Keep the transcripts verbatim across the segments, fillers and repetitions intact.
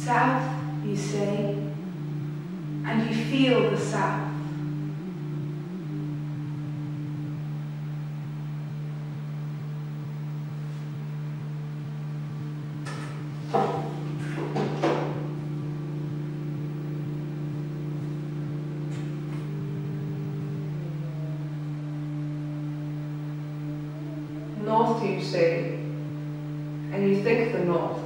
South, you say, and you feel the south. North, you say, and you think the north.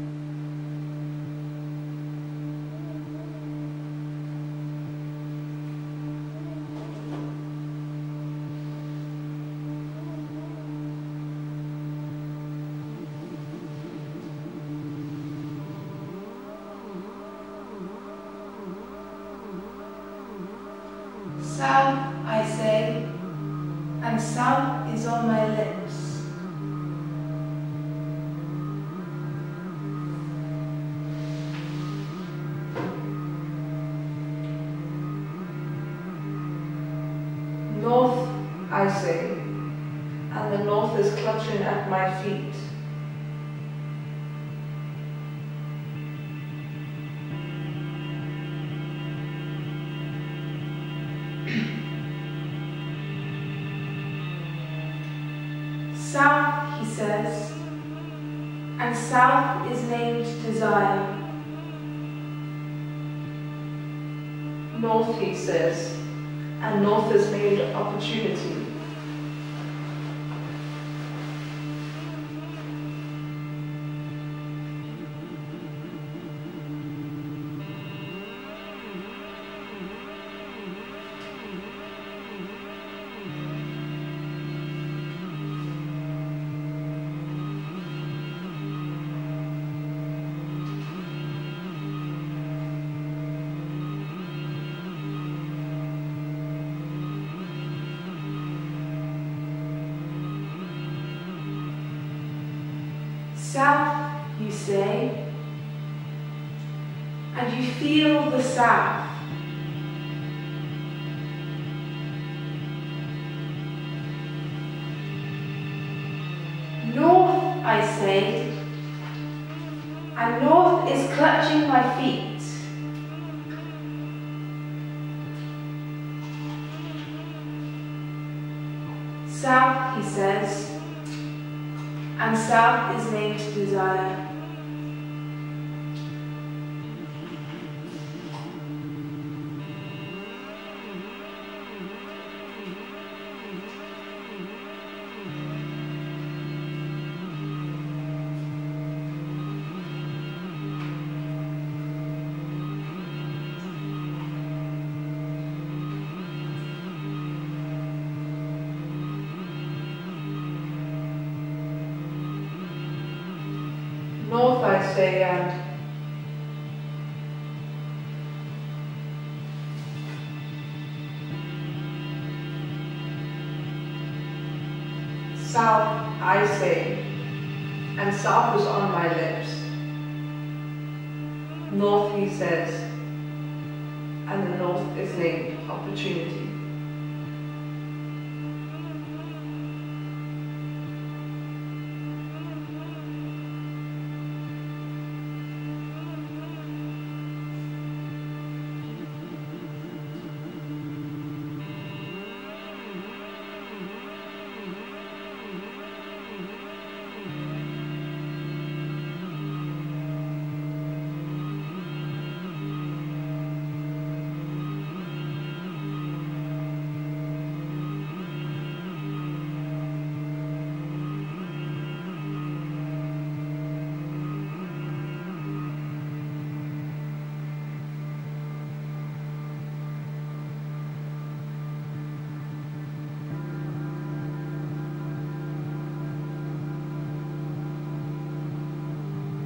South, I say, and south is on my lips. North, I say, and the north is clutching at my feet. South, he says, and south is named desire. North, he says, and north is named opportunity. South, you say, and you feel the south. North, I say, and north is clutching my feet. South, he says, and south is named desire. North, I say, and south, I say, and south is on my lips. North, he says, and the north is named opportunity.